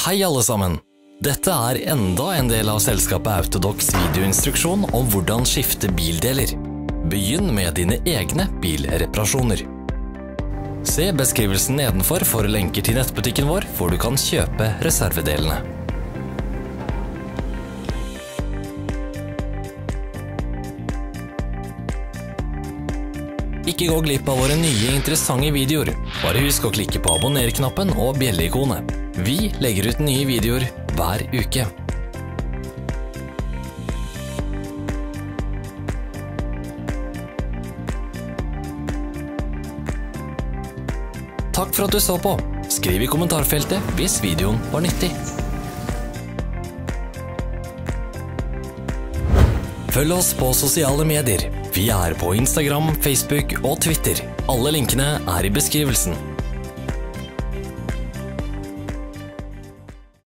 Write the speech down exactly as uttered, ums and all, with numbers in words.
Hei alle sammen! Dette er enda en del av selskapet Autodocs videoinstruksjon om hvordan skifte bildeler. Begynn med dine egne bilreparasjoner. Se beskrivelsen nedenfor for lenker til nettbutikken vår, hvor du kan kjøpe reservedelene. Ikke gå glipp av våre nye interessante videoer. Bare husk å klikke på abonner-knappen og bjelle-ikonet. Vi legger ut nye videoer hver uke. Takk for at du så på. Skriv i kommentarfeltet hvis videoen var nyttig. Følg oss på sosiale medier. Vi er på Instagram, Facebook og Twitter. Alle linkene er i beskrivelsen.